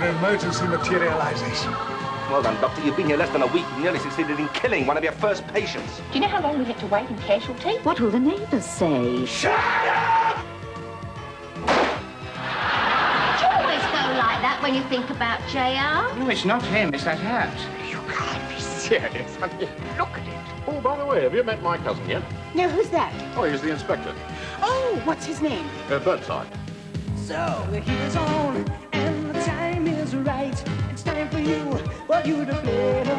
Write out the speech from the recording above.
an emergency materialization. Well done, Doctor. You've been here less than a week. You nearly succeeded in killing one of your first patients. Do you know how long we had to wait in casualty? What will the neighbours say? Shut up! Do you always go like that when you think about JR? No, it's not him. It's that hat. You can't be serious. I mean, look at it. Oh, by the way, have you met my cousin yet? No, who's that? Oh, he's the inspector. Oh, what's his name? Birdside. So the heat is on and the time is right. It's time for you to play.